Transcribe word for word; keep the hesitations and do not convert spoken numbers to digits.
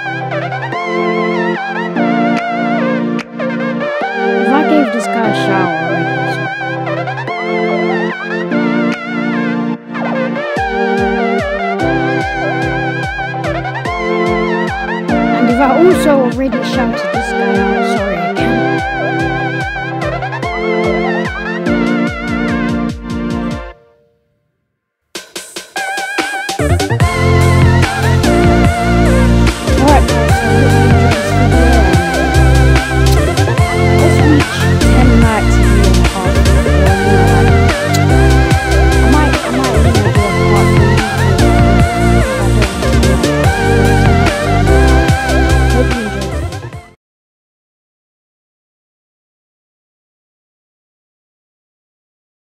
If I gave this guy a shower already, so. And if I also already shouted this guy out, sorry again.